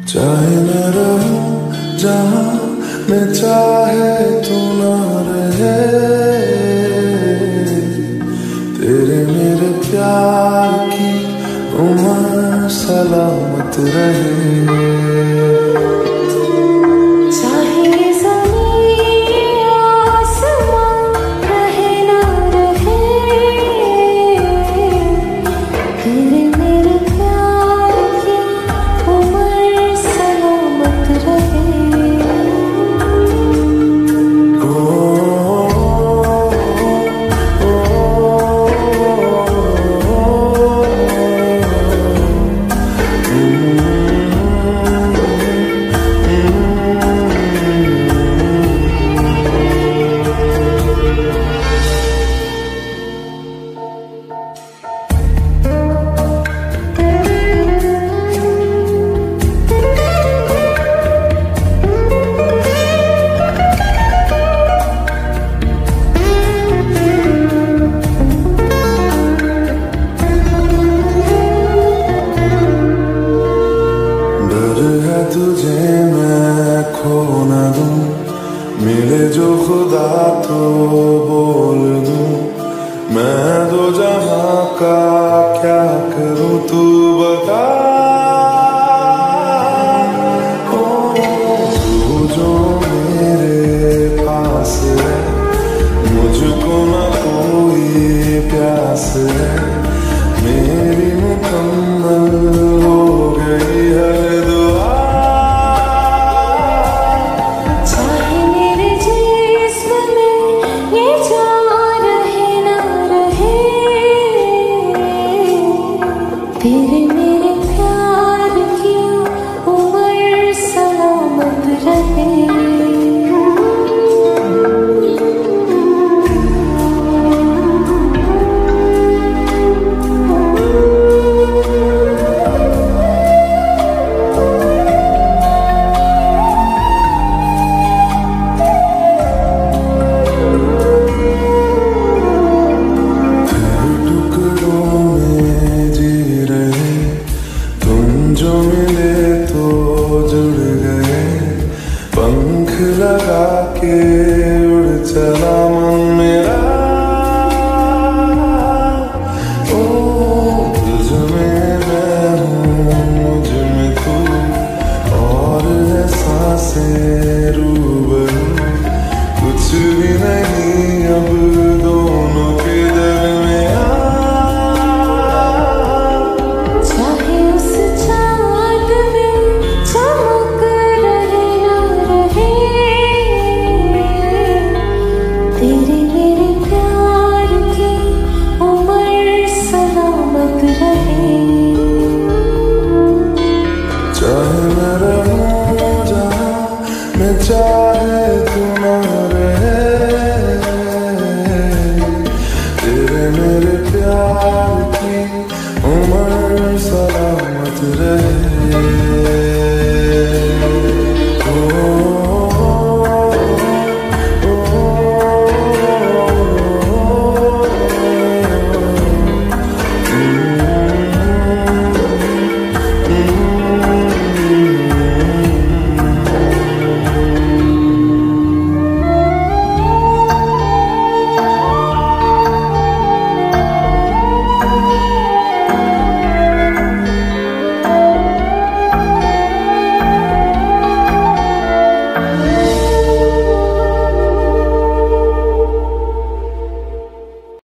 चाहे मैं रहूं जहां मैं चाहे तू ना रहे, तेरे मेरे प्यार की उम्र सलामत रहे। तुझे मैं खो न दूं, मिले जो खुदा तो बोल दूं, मैं दो जहां का क्या करूं तू बता। ओ तू जो मेरे पास है, मुझको न कोई प्यास है, मेरी मुकम्मल हो गई हर दुआ। तेरे मेरे प्यार की उम्र सलामत रहे। जो मिले तो जुड़ गए, पंख लगा के उड़ चला मन मेरा। ओ तुझ में मैं हूँ, मुझ में तू, और है सांसें रूबरू, कुछ भी नहीं अब दोनों के दरमियां। तेरे मेरे प्यार की उम्र सलामत रहे। चाहे मैं रहूं जहां मैं चाहे तू ना रहे, तेरे मेरे प्यार